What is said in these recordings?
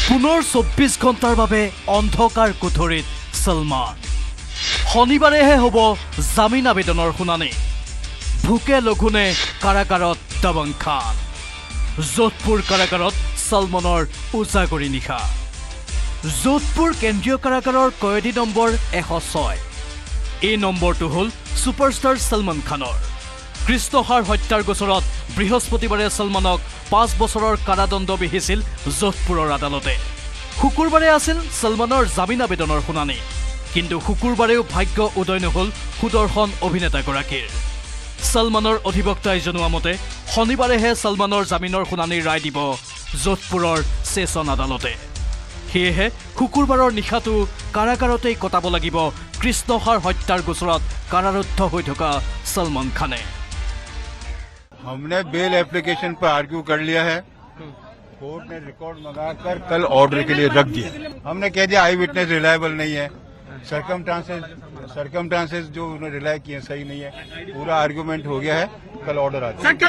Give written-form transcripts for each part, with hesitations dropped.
পুনৰ 24 ঘণ্টাৰ বাবে অন্ধকাৰ কোঠৰীত সলমান শনিবাৰেহে হ'ব জামিন আবেদনৰ শুনানি ভুকে লঘুনে কাৰাগাৰত দবং খান যোধপুৰ কাৰাগাৰত সলমানৰ উজাগৰি নিশা যোধপুৰ কেন্দ্ৰীয় কাৰাগাৰৰ কয়দী নম্বৰ 106 এই নম্বৰটো হ'ল সুপাৰষ্টাৰ সলমান খানৰ কৃষ্ণহাৰ হত্যাৰ গোচৰত বৃহস্পতিবাৰে সলমানক 5 বছৰৰ কাৰাদণ্ড বিহিছিল যোধপুৰৰ আদালতে শুকুৰবাৰে আছিল সলমানৰ জামিন আবেদনৰ শুনানি কিন্তু শুকুৰবাৰেও ভাগ্য উদয় নহল সুদৰ্শন অভিনেতাগৰাকীৰ সলমানৰ অধিবক্তাই জনোৱা মতে শনিবাৰেহে সলমানৰ জামিনৰ শুনানিৰ ৰায় দিব যোধপুৰৰ সেছন আদালতে সেয়েহে শুকুৰবাৰৰ নিশাটো কাৰাগাৰতেই কটাব লাগিব কৃষ্ণহাৰ হত্যাৰ গোচৰত কাৰাৰুদ্ধ হৈ থকা সলমান খানে हमने बेल एप्लीकेशन पर आर्ग्यू कर लिया है कोर्ट ने रिकॉर्ड मंगाकर कल ऑर्डर के लिए रख दिया हमने कह दिया आई विटनेस रिलायबल नहीं है सरकमस्टांसेस जो उन्होंने रिलाय किए सही नहीं है पूरा आर्ग्यूमेंट हो गया है कल ऑर्डर आ जाए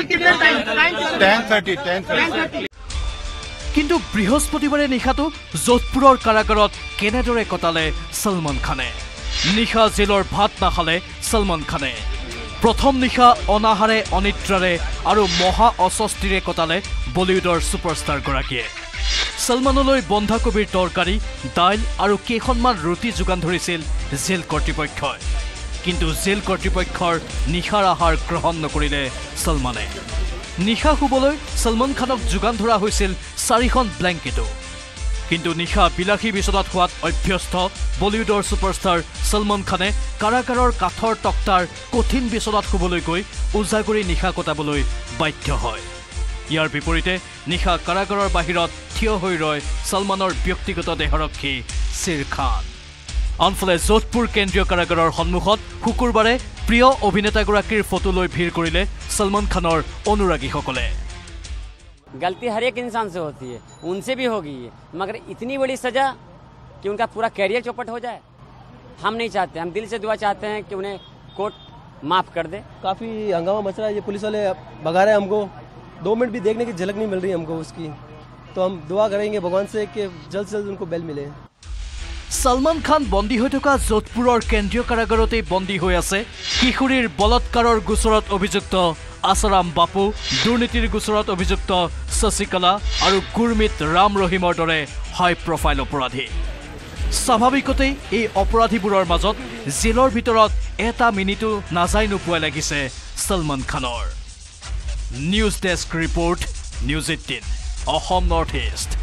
10:30 কিন্তু বৃহস্পতিবাৰে নিশাটো যোধপুৰৰ কাৰাগাৰত কেনেদৰে কটালে সলমান খানে নিশা জেলৰ ভাত নাখালে সলমান খানে প্ৰথম নিশা অনাহাৰে অনিদ্ৰাৰে আৰু মহা অস্বস্তিৰে কটালে বলিউডৰ সুপাৰষ্টাৰ গৰাকীয়ে সলমানলৈ বন্ধাকবিৰ তৰকাৰী দাইল আৰু কেইখনমান ৰুটি যোগান ধৰিছিল জেল কৰ্তৃপক্ষই কিন্তু জেল কৰ্তৃপক্ষৰ নিশাৰ আহাৰ গ্ৰহণ নকৰিলে সলমানে নিশা শুবলৈ সলমান খানক যোগান ধৰা হৈছিল 4খন ব্লেংকেটো কিন্তু নিশা বিলাসী বিচনাত হোৱাত অভ্যস্ত বলিউডৰ সুপাৰষ্টাৰ সলমান খানে কাৰাগাৰৰ কাঠৰ তক্তাৰ কঠিন বিচনাত শুবলৈ গৈ উজাগৰি নিশা কটাবলৈ বাধ্য হয় ইয়াৰ বিপৰীতে নিশা কাৰাগাৰৰ বাহিৰত থিয় হৈ ৰয় সলমানৰ ব্যক্তিগত দেহৰক্ষী শ্বেৰ খান আনফালে যোধপুৰ কেন্দ্ৰীয় কাৰাগাৰৰ সন্মুখত শুকুৰবাৰে প্ৰিয় অভিনেতাগৰাকীৰ ফটো লৈ ভিৰ কৰিলে সলমান খানৰ অনুৰাগীসকলে गलती हर एक इंसान से होती है उनसे भी होगी मगर इतनी बड़ी सजा कि उनका पूरा कैरियर चौपट हो जाए हम नहीं चाहते हम दिल से दुआ चाहते हैं कि उन्हें कोर्ट माफ कर दे काफ़ी हंगामा मच रहा है ये पुलिस वाले भगा रहे हैं हमको 2 मिनट भी देखने की झलक नहीं मिल रही हमको उसकी तो हम दुआ करेंगे भगवान से कि जल्द से जल्द उनको बेल मिले সলমান খান বন্দী হৈ থকা যোধপুৰৰ কেন্দ্ৰীয় কাৰাগাৰতেই বন্দী হৈ আছে কিশোৰীৰ বলৎকাৰৰ গোচৰত অভিযুক্ত আসাৰাম বাপু দুৰ্নীতিৰ গোচৰত অভিযুক্ত শশিকলা আৰু গুৰমিত ৰাম ৰহিমৰ দৰে হাই প্ৰফাইল অপৰাধী স্বাভাৱিকতেই এই অপৰাধীবোৰৰ মাজত জেলৰ ভিতৰত এটা মিনিটো নাযায় নোপোৱা লাগিছে সলমান খানৰ news desk report news 18 Assam north east